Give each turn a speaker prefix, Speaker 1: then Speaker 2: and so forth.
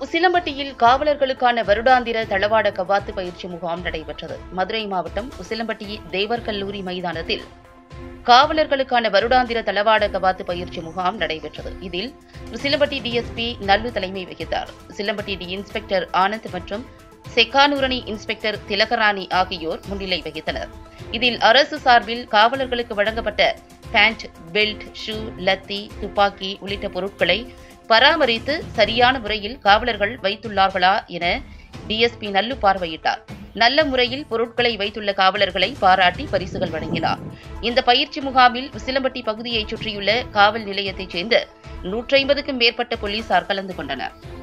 Speaker 1: உசிலம்பட்டியில் காவலர்களுக்கான வருடாந்திர தளவாட கவாத்து பயிற்சி முகாம் நடைபெற்றது. மதுரை மாவட்டம் உசிலம்பட்டி தேவர் கல்லூரி மைதானத்தில் காவலர்களுக்கான வருடாந்திர தளவாட கவாத்து பயிற்சி முகாம் நடைபெற்றது. இதில் உசிலம்பட்டி டிஎஸ்பி நல்லு தலைமை வகித்தார். உசிலம்பட்டி டி இன்ஸ்பெக்டர் ஆனந்த் மற்றும் செக்கானூரணி இன்ஸ்பெக்டர் திலகராணி ஆகியோர் முன்னிலை வகித்தனர். இதில் அரசு சார்பில் காவலர்களுக்கு வழங்கப்பட்ட பேண்ட், பெல்ட், ஷூ, லத்தி, துப்பாக்கி உள்ளிட்ட பொருட்களை பராமரித்து சரியான முறையில் காவலர்கள் வைத்துள்ளார்களா என டிஎஸ்பி நல்லு பார்வையிட்டார். நல்ல முறையில் பொருட்களை வைத்துள்ள காவலர்களை பாராட்டி பரிசுகள் வழங்கினார். இந்த பயிற்சி முகாமில் உசிலம்பட்டி பகுதியைச் சுற்றியுள்ள காவல் நிலையத்தைச் சேர்ந்த 150க்கும் மேற்பட்ட போலீசார் கலந்து கொண்டனர்.